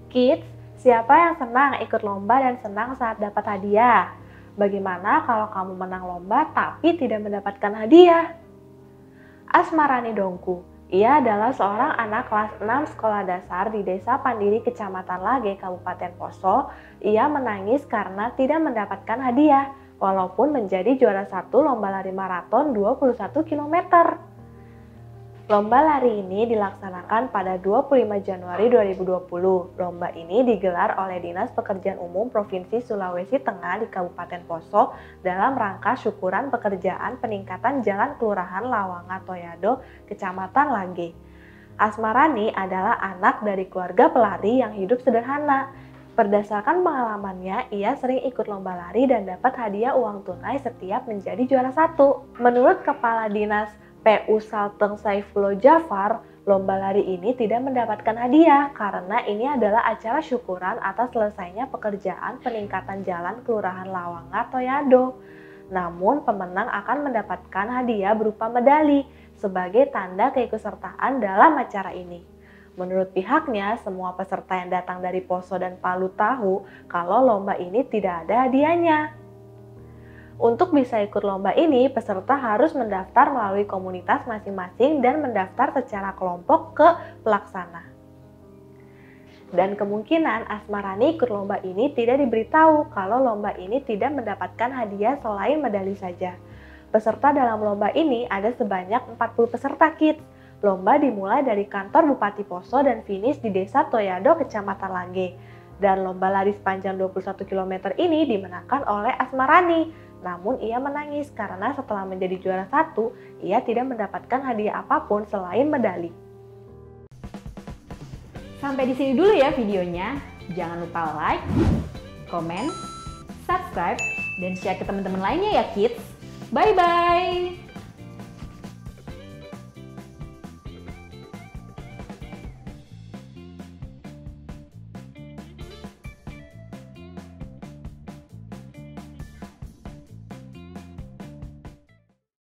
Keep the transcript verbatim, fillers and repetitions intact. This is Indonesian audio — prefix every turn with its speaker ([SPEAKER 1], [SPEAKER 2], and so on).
[SPEAKER 1] Kids, siapa yang senang ikut lomba dan senang saat dapat hadiah? Bagaimana kalau kamu menang lomba tapi tidak mendapatkan hadiah? Asmarani Dongku, ia adalah seorang anak kelas enam sekolah dasar di Desa Pandiri, Kecamatan Lage, Kabupaten Poso. Ia menangis karena tidak mendapatkan hadiah, walaupun menjadi juara satu lomba lari maraton dua puluh satu kilometer. Lomba lari ini dilaksanakan pada dua puluh lima Januari dua ribu dua puluh. Lomba ini digelar oleh Dinas Pekerjaan Umum Provinsi Sulawesi Tengah di Kabupaten Poso dalam rangka syukuran pekerjaan peningkatan jalan Kelurahan Lawanga Toyado, Kecamatan Lage. Asmarani adalah anak dari keluarga pelari yang hidup sederhana. Berdasarkan pengalamannya, ia sering ikut lomba lari dan dapat hadiah uang tunai setiap menjadi juara satu. Menurut Kepala Dinas P U Salteng Saifullah Jafar, lomba lari ini tidak mendapatkan hadiah karena ini adalah acara syukuran atas selesainya pekerjaan peningkatan jalan Kelurahan Lawanga Toyado. Namun pemenang akan mendapatkan hadiah berupa medali sebagai tanda keikutsertaan dalam acara ini. Menurut pihaknya, semua peserta yang datang dari Poso dan Palu tahu kalau lomba ini tidak ada hadiahnya. Untuk bisa ikut lomba ini, peserta harus mendaftar melalui komunitas masing-masing dan mendaftar secara kelompok ke pelaksana. Dan kemungkinan Asmarani ikut lomba ini tidak diberitahu kalau lomba ini tidak mendapatkan hadiah selain medali saja. Peserta dalam lomba ini ada sebanyak empat puluh peserta kids. Lomba dimulai dari kantor Bupati Poso dan finish di Desa Toyado, Kecamatan Lage. Dan lomba lari sepanjang dua puluh satu kilometer ini dimenangkan oleh Asmarani. Namun ia menangis karena setelah menjadi juara satu, ia tidak mendapatkan hadiah apapun selain medali.
[SPEAKER 2] Sampai di sini dulu ya videonya. Jangan lupa like, komen, subscribe, dan share ke teman-teman lainnya ya kids. Bye-bye!